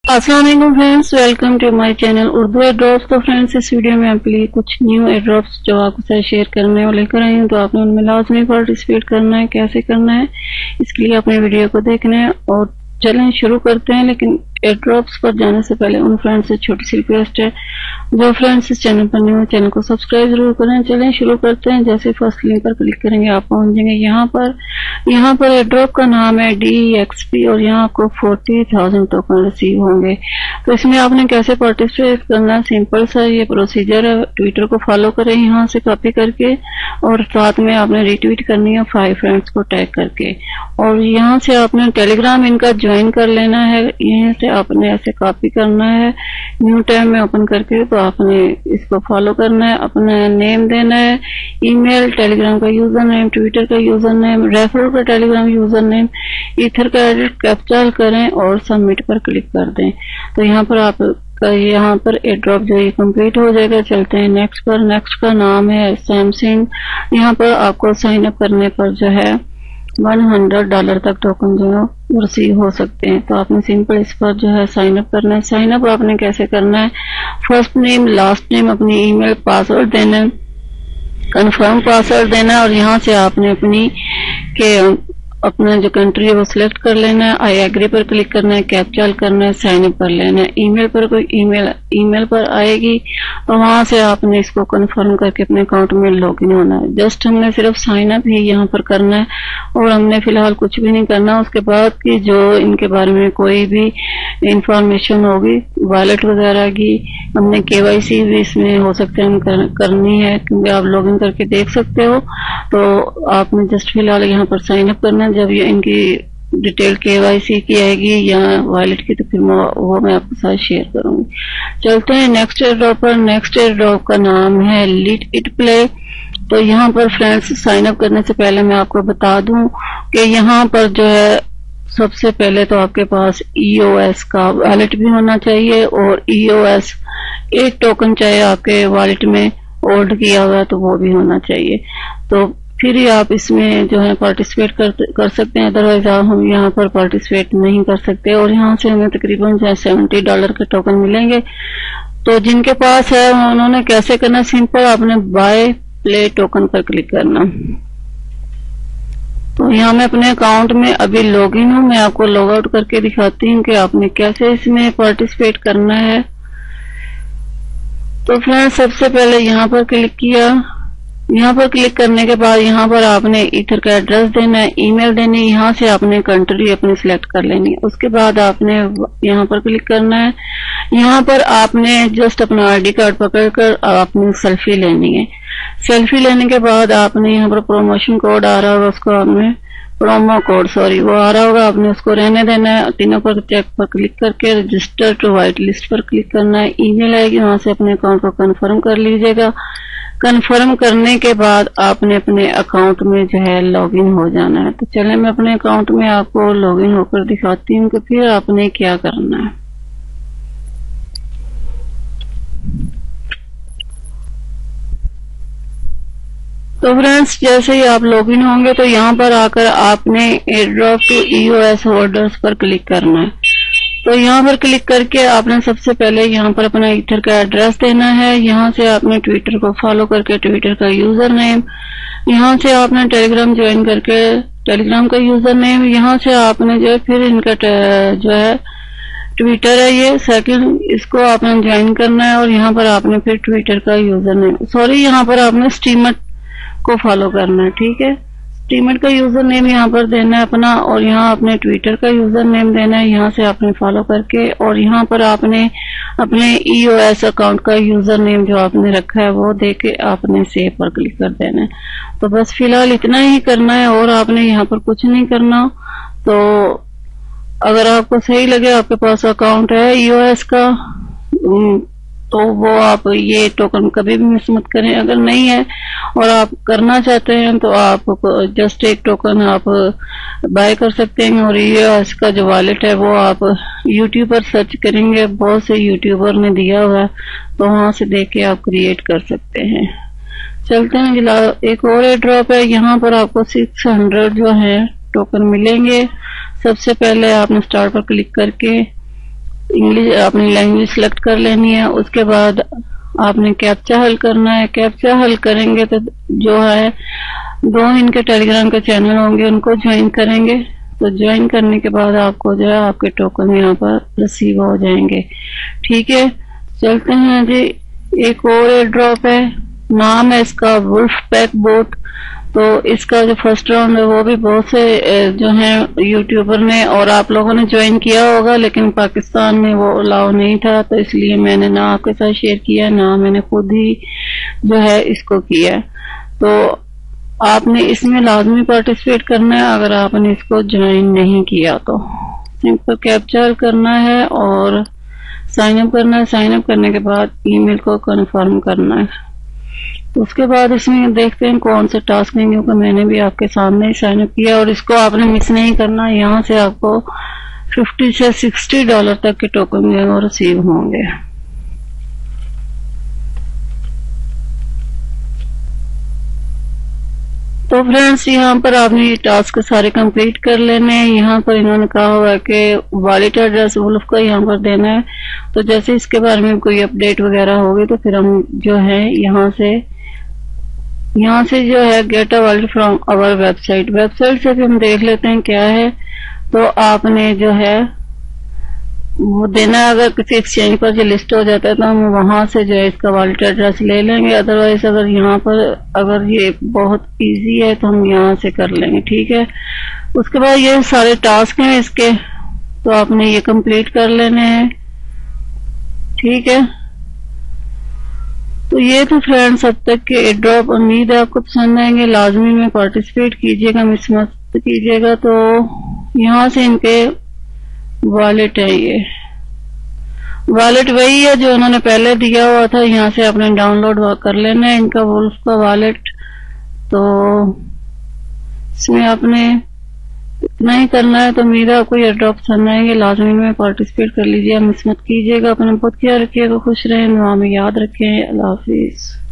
अस्सलाम वालेकुम friends, welcome to my channel Urdu airdrops. तो फ्रेंड्स, इस वीडियो में आपके लिए कुछ न्यू एयरड्रॉप्स जो आपके साथ शेयर करने और लेकर आई हूँ, तो आपने उनमें लाजमी पार्टिसिपेट करना है। कैसे करना है इसके लिए अपने वीडियो को देखना है और चलें शुरू करते हैं। लेकिन एयरड्रॉप्स पर जाने से पहले उन फ्रेंड्स से छोटी सी रिक्वेस्ट है, जो फ्रेंड्स इस चैनल पर न्यू है चैनल को सब्सक्राइब जरूर करें। चलें शुरू करते हैं। जैसे फर्स्ट लिंक पर क्लिक करेंगे आप पहुंच जाएंगे यहाँ पर एयरड्रॉप का नाम है DEXP और यहाँ आपको 40,000 टोकन रिसीव होंगे। तो इसमें आपने कैसे पार्टिसिपेट करना है, सिंपल सा ये प्रोसीजर है। ट्विटर को फॉलो करें यहाँ से कॉपी करके और साथ में आपने रिट्वीट करनी है 5 फ्रेंड्स को टैग करके, और यहाँ से आपने टेलीग्राम इनका ज्वाइन कर लेना है। यहीं से आपने ऐसे कॉपी करना है, न्यू टैब में ओपन करके तो आपने इसको फॉलो करना है। अपना नेम देना है, ईमेल, टेलीग्राम का यूजर नेम, ट्विटर का यूजर नेम, रेफरल का टेलीग्राम यूजर नेम, ईथर का एडिट कैप्चर करें और सबमिट पर क्लिक कर दें। तो यहाँ पर एयरड्रॉप जो ये कंप्लीट हो जाएगा। चलते हैं नेक्स्ट पर। नेक्स्ट का नाम है सैमसंग। यहाँ पर आपको साइन अप करने पर जो है $100 तक टोकन जो है रिसीव हो सकते हैं। तो आपने सिंपल इस पर जो है साइन अप करना है। साइन अप आपने कैसे करना है, फर्स्ट नेम, लास्ट नेम, अपनी ईमेल, पासवर्ड देना है, कंफर्म पासवर्ड देना है और यहाँ से आपने अपना जो कंट्री है वो सिलेक्ट कर लेना है। आई एग्री पर क्लिक करना है, कैप्चा करना है, साइन अप कर लेना है। ईमेल पर कोई ईमेल पर आएगी तो वहां से आपने इसको कंफर्म करके अपने अकाउंट में लॉगिन होना है। जस्ट हमने सिर्फ साइन अप ही यहाँ पर करना है और हमने फिलहाल कुछ भी नहीं करना। उसके बाद की जो इनके बारे में कोई भी इंफॉर्मेशन होगी, वॉलेट वगैरह की, हमने KYC भी इसमें हो सकता है करनी है, क्योंकि आप लॉगिन करके देख सकते हो। तो आपने जस्ट फिलहाल यहाँ पर साइन अप करना है। जब ये इनकी डिटेल KYC की आएगी या वॉलेट की तो फिर वो मैं आपके साथ शेयर करूंगी। चलते हैं नेक्स्ट एयरड्रॉप पर। नेक्स्ट एयरड्रॉप का नाम है लेट इट प्ले। तो यहाँ पर फ्रेंड्स साइन अप करने से पहले मैं आपको बता दूं कि यहाँ पर जो है सबसे पहले तो आपके पास EOS का वॉलेट भी होना चाहिए और EOS 1 टोकन चाहे आपके वॉलेट में होल्ड किया हुआ है तो वो भी होना चाहिए। तो फिर ही आप इसमें जो है पार्टिसिपेट कर सकते हैं, अदरवाइज हम यहाँ पर पार्टिसिपेट नहीं कर सकते। और यहाँ से हमें तकरीबन जो है $70 के टोकन मिलेंगे। तो जिनके पास है उन्होंने कैसे करना, सिंपल आपने बाय प्ले टोकन पर क्लिक करना। तो यहाँ मैं अपने अकाउंट में अभी लॉगिन हूँ, मैं आपको लॉग आउट करके दिखाती हूँ कि आपने कैसे इसमें पार्टिसिपेट करना है। तो फ्रेंड्स, सबसे पहले यहाँ पर क्लिक किया। यहाँ पर क्लिक करने के बाद यहाँ पर आपने ईथर का एड्रेस देना है, ईमेल देनी है, यहाँ से आपने कंट्री अपनी सिलेक्ट कर लेनी है। उसके बाद आपने यहाँ पर क्लिक करना है। यहाँ पर आपने जस्ट अपना ID कार्ड पकड़कर आपने सेल्फी लेनी है। सेल्फी लेने के बाद आपने यहाँ पर प्रमोशन कोड आ रहा होगा, उसको आपने प्रोमो कोड वो आ रहा होगा, आपने उसको रहने देना है। तीनों पर चेक पर क्लिक करके रजिस्टर टू व्हाइट लिस्ट पर क्लिक करना है। ईमेल आएगी, वहां से अपने अकाउंट को कंफर्म कर लीजिएगा। कंफर्म करने के बाद आपने अपने अकाउंट में जो है लॉगिन हो जाना है। तो चले मैं अपने अकाउंट में आपको लॉगिन होकर दिखाती हूँ कि फिर आपने क्या करना है। तो फ्रेंड्स, जैसे ही आप लॉगिन होंगे तो यहाँ पर आकर आपने एयरड्रॉप टू EOS होल्डर्स पर क्लिक करना है। तो यहाँ पर क्लिक करके आपने सबसे पहले यहाँ पर अपना ईथर का एड्रेस देना है। यहाँ से आपने ट्विटर को फॉलो करके ट्विटर का यूजर नेम, यहाँ से आपने टेलीग्राम ज्वाइन करके टेलीग्राम का यूजर नेम, यहाँ से आपने जो है फिर इनका जो है ट्विटर है ये सेकंड, इसको आपने ज्वाइन करना है और यहाँ पर आपने फिर ट्विटर का यूजर नेम, यहाँ पर आपने स्टीमर को फॉलो करना है। ठीक है, स्टीमर का यूजर नेम यहाँ पर देना है अपना और यहाँ आपने ट्विटर का यूजर नेम देना है। यहाँ से आपने फॉलो करके और यहाँ पर आपने अपने EOS अकाउंट का यूजर नेम जो आपने रखा है वो देके आपने सेव पर क्लिक कर देना है। तो बस फिलहाल इतना ही करना है और आपने यहाँ पर कुछ नहीं करना। तो अगर आपको सही लगे, आपके पास अकाउंट है EOS का, तो वो आप ये टोकन कभी भी मिस मत करें। अगर नहीं है और आप करना चाहते हैं तो आप जस्ट 1 टोकन आप बाय कर सकते हैं और EOS का जो वॉलेट है वो आप YouTube पर सर्च करेंगे, बहुत से यूट्यूबर ने दिया हुआ है, तो वहां से देख के आप क्रिएट कर सकते हैं। चलते हैं, एक और एयरड्रॉप है। यहाँ पर आपको 600 जो है टोकन मिलेंगे। सबसे पहले आपने स्टार्ट पर क्लिक करके इंग्लिश अपनी लैंग्वेज सेलेक्ट कर लेनी है। उसके बाद आपने कैप्चा हल करना है। कैप्चा हल करेंगे तो जो है 2 इनके टेलीग्राम के चैनल होंगे, उनको ज्वाइन करेंगे। तो ज्वाइन करने के बाद आपको जो है आपके टोकन यहाँ पर रिसीव हो जाएंगे। ठीक है, चलते हैं जी। एक और एयर ड्रॉप है, नाम है इसका वुल्फ पैक बोट। तो इसका जो फर्स्ट राउंड है वो भी बहुत से जो है यूट्यूबर ने और आप लोगों ने ज्वाइन किया होगा, लेकिन पाकिस्तान में वो अलाउ नहीं था, तो इसलिए मैंने ना आपके साथ शेयर किया, ना मैंने खुद ही जो है इसको किया। तो आपने इसमें लाजमी पार्टिसिपेट करना है अगर आपने इसको ज्वाइन नहीं किया तो। सिंपल कैप्चर करना है और साइन अप करना है। साइन अप करने के बाद ईमेल को कंफर्म करना है। तो उसके बाद इसमें देखते हैं कौन से टास्क नहीं होगा। मैंने भी आपके सामने ही साइन अप किया और इसको आपने मिस नहीं करना। यहाँ से आपको $50 से $60 तक के टोकन जो है वो रिसीव होंगे। तो फ्रेंड्स, यहाँ पर आपने ये टास्क सारे कंप्लीट कर लेने हैं। यहाँ पर इन्होंने कहा हुआ है कि वॉलेट एड्रेस वुल्फ का यहाँ पर देना है। तो जैसे इसके बारे में कोई अपडेट वगैरह होगी तो फिर हम जो है यहाँ से जो है get a wallet from our website से भी हम देख लेते हैं क्या है। तो आपने जो है वो देना है। अगर किसी एक्सचेंज पर जो लिस्ट हो जाता है तो हम वहां से जो है इसका वॉलेट एड्रेस ले लेंगे। अदरवाइज अगर यहाँ पर अगर ये बहुत इजी है तो हम यहाँ से कर लेंगे। ठीक है, उसके बाद ये सारे टास्क हैं इसके, तो आपने ये कंप्लीट कर लेने हैं। ठीक है, तो ये तो फ्रेंड्स अब तक के एयर ड्रॉप, उम्मीद है आपको पसंद आएंगे। लाजमी में पार्टिसिपेट कीजिएगा, मिस मत कीजिएगा। तो यहाँ से इनके वॉलेट है, ये वॉलेट वही है जो उन्होंने पहले दिया हुआ था। यहाँ से आपने डाउनलोड कर लेना है इनका वुल्फ का वॉलेट। तो इसमें आपने इतना ही करना है। तो उम्मीद है आपको एयर ड्रॉप पसंद आएंगे। लाजमी में पार्टिसिपेट कर लीजिए, मिस मत कीजिएगा। अपने बहुत ख्याल रखिएगा, खुश रहें, दुआ में याद रखें। अल्लाह हाफिज।